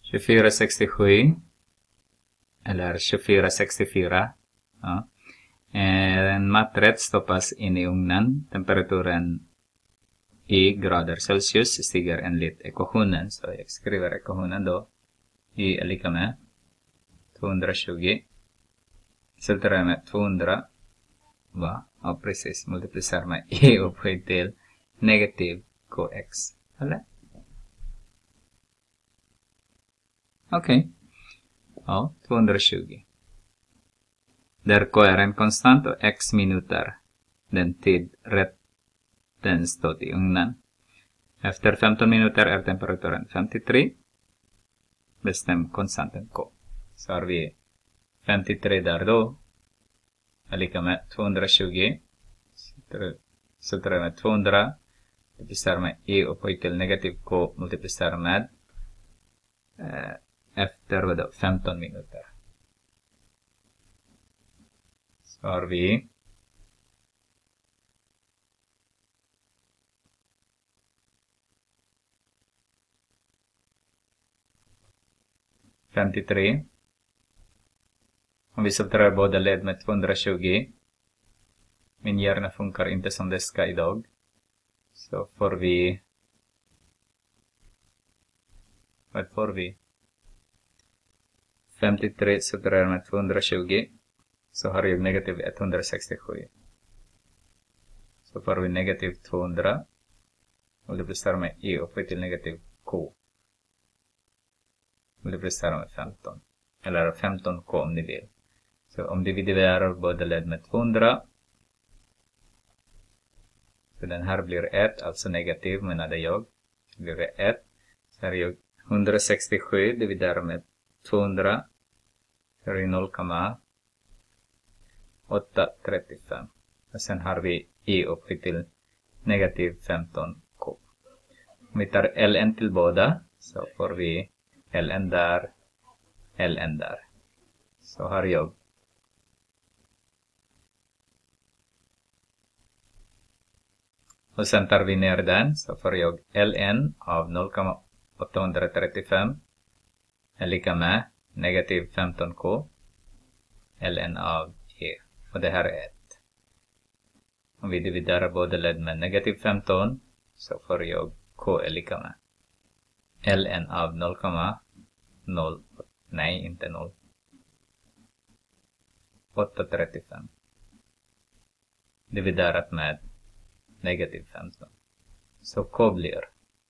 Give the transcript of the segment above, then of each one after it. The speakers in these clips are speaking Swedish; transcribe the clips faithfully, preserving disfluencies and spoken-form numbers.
tjugofyra sextiosju eller tjugofyra sextiofyra. Ja. En maträtt stoppas in i ugnen. Temperaturen i grader Celsius stiger enligt ekvationen. Så jag skriver ekvationen då. Y är lika med tvåhundratjugo. Subtraherar med tvåhundra. Va? Ja, precis. Multiplicerar med Y upphöjt till negativ kx. Eller? Okej. Okay. Ja, tvåhundratjugo. Där k är en konstant och x minuter. Den tid rätten stått i ugnen. Efter femton minuter är temperaturen femtiotre. Bestäm konstanten k. Så har vi femtiotre där då. Är lika med tvåhundratjugo. Subtraherar med tvåhundra. Multiplicerar med y upphöjt till negativ k. Multiplicerar med eh, efter vadå? femton minuter. Så har vi femtiotre. Om vi subtraherar båda led med tvåhundratjugo. Min hjärna funkar inte som det ska idag. Så får vi... Vad får vi? femtiotre subtraherar med tvåhundratjugo. Så har jag negativ etthundrasextiosju. Så får vi negativ tvåhundra. Multiplicerar med y upphöjt till negativ k. Multiplicerar med femton. Eller femton k om ni vill. Så om vi dividerar båda led med tvåhundra. Så den här blir ett, alltså negativ menade jag. Blir det ett. Så här är jag etthundrasextiosju dividerar med tvåhundra. Så är det noll komma åttahundratrettiofem. Och sen har vi y upphöjt till negativ femton k. Om vi tar ln till båda så får vi ln där, ln där. Så har jag och sen tar vi ner den så får jag ln av noll komma åttahundratrettiofem är lika med negativ femton k ln av e. Och det här är ett. Om vi dividerar båda led med negativ femton så får jag k är lika med ln av noll komma noll. Nej, inte noll. åttahundratrettiofem. Dividerat med negativ femton. Så k blir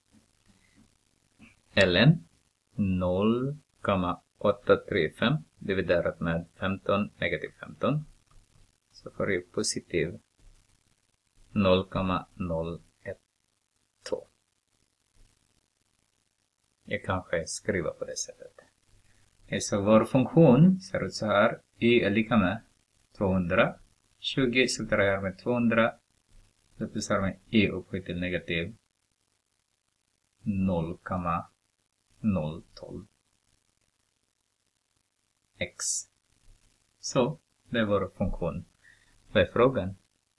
ln noll komma åttahundratrettiofem dividerat med femton negativ femton. Så får jag positiv noll komma noll ett två. Jag kanske skriver på det sättet. Så vår funktion ser ut så här. Y är lika med tvåhundratjugo subtraherar med tvåhundra. Multiplicerar med y upphöjt till negativ noll komma noll tolv x. Så det är vår funktion. Vad är frågan?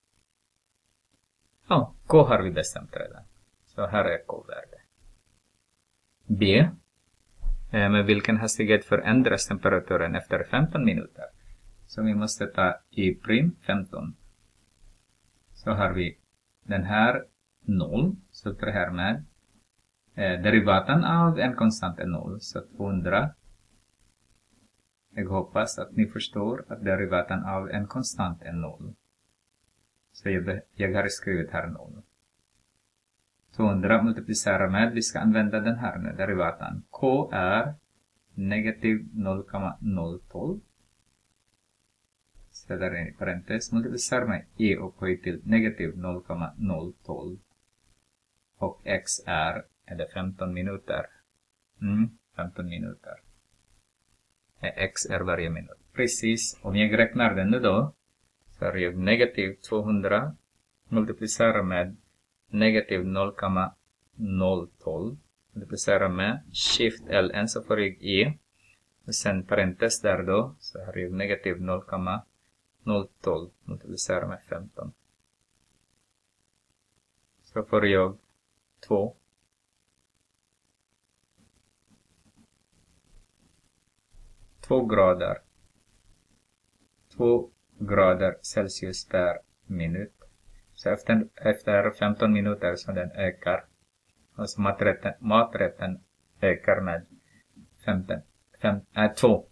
Ja, k har vi bestämt redan. Så här är k-värde. B. Med vilken hastighet förändras temperaturen efter femton minuter? Så vi måste ta y prim femton. Så har vi den här noll. Så det här med eh, derivaten av en konstant är noll. Så tvåhundra. Jag hoppas att ni förstår att derivaten av en konstant är noll. Så jag, jag har skrivit här noll. tvåhundra multiplicerar med, vi ska använda den här nu, derivaten. K är negativ noll komma noll tolv. Så där är i parentes. Multiplicerar med y upphöjt till negativ noll komma noll tolv. Och x är, är det femton minuter. Mm, femton minuter. X är varje minut. Precis, om jag räknar den nu då. Så är jag negativ tvåhundra. Multiplicerar med negativ noll komma noll tolv. Multiplicerar med shift ln så får jag y. Och sen parentes där då. Så har jag negativ noll komma noll tolv. Multiplicerar med femton. Så får jag två. två grader. två grader Celsius per minut. Så efter, efter femton minuter så den ökar. Alltså maträtten, maträtten ökar med femton, fem, äh, två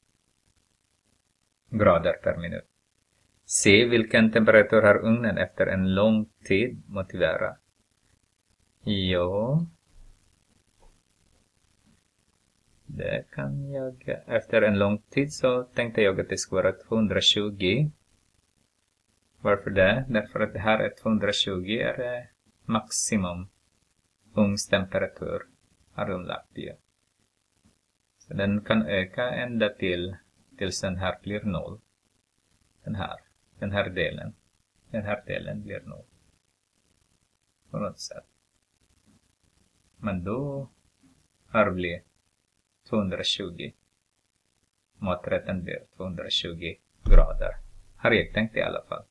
grader per minut. Se vilken temperatur har ugnen efter en lång tid. Motivera. Jo. Det kan jag. Efter en lång tid så tänkte jag att det skulle vara tvåhundratjugo. Varför det? Därför att det här är tvåhundratjugo är maximum ugnstemperatur. Har de lagt i. Så den kan öka ända till tills den här blir noll. Den här. Den här delen. Den här delen blir noll. På något sätt. Men då har det blivit tvåhundratjugo. Maträtten blir tvåhundratjugo grader. Har jag tänkt i alla fall.